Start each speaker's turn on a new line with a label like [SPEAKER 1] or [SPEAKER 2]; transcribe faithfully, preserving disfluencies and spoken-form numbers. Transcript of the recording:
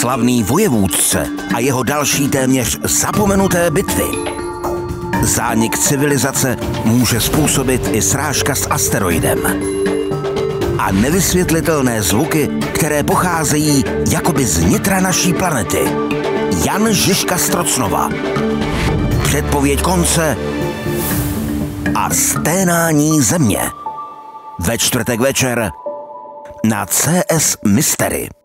[SPEAKER 1] slavný vojevůdce a jeho další téměř zapomenuté bitvy. Zánik civilizace může způsobit i srážka s asteroidem. A nevysvětlitelné zvuky, které pocházejí jakoby z nitra naší planety. Jan Žižka z Trocnova. Předpověď konce a sténání země. Ve čtvrtek večer na C S Mystery.